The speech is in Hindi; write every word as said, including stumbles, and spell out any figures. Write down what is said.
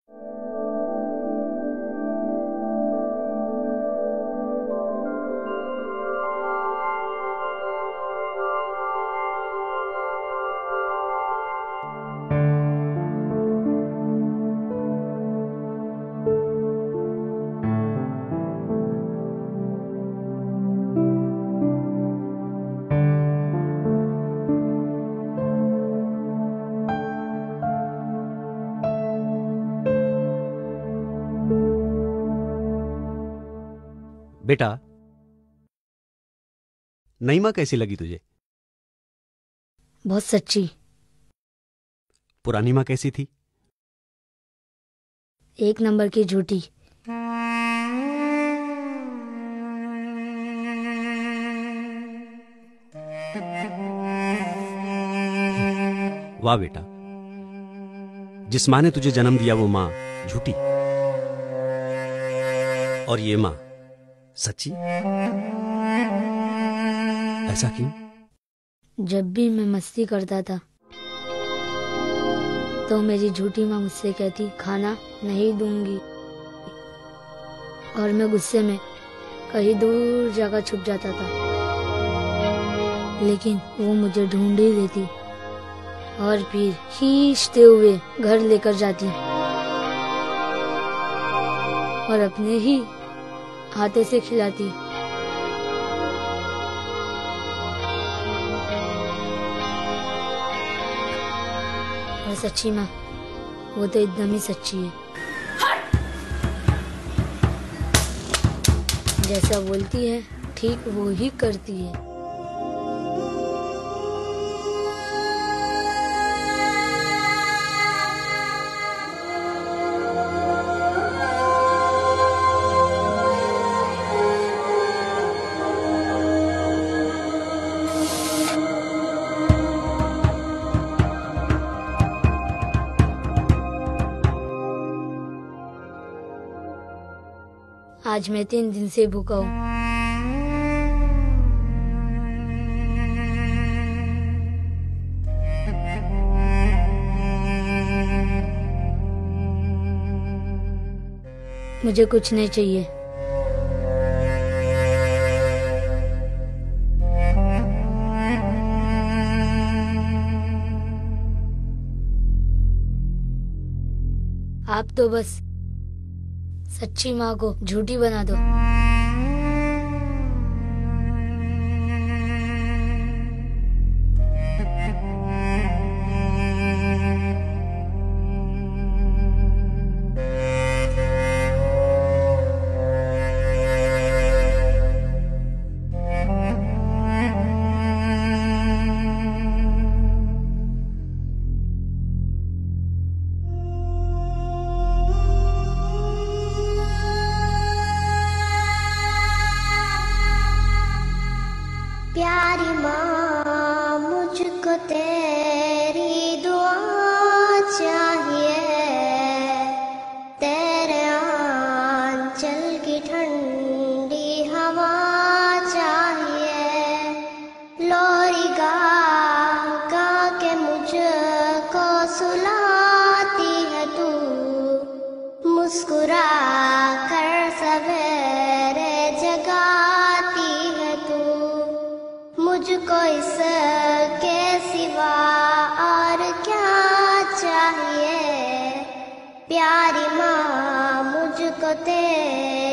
बेटा, नई मां कैसी लगी तुझे? बहुत सच्ची। पुरानी मां कैसी थी? एक नंबर की झूठी। वाह बेटा, जिस मां ने तुझे जन्म दिया वो मां झूठी और ये मां सच्ची। ऐसा क्यों? जब भी मैं मस्ती करता था तो मेरी झूठी माँ मुझसे कहती खाना नहीं दूंगी, और मैं गुस्से में कहीं दूर जाकर छुप जाता था, लेकिन वो मुझे ढूंढ ही लेती और फिर खींचते हुए घर लेकर जाती और अपने ही हाथों से खिलाती। और सच्ची माँ, वो तो एकदम ही सच्ची है। जैसा बोलती है ठीक वो ही करती है। आज मैं तीन दिन से भूखा हूँ। मुझे कुछ नहीं चाहिए। आप तो बस सच्ची माँ को झूठी बना दो। प्यारी माँ, मुझको तेरी दुआ चाहिए, तेरे आंचल की ठंडी हवा चाहिए। लोरी गा गा के मुझको सुलाती है तू, मुस्कुरा कर सवेरे जगाती है तू। मुझको इसके सिवा और क्या चाहिए, प्यारी माँ मुझको तेरी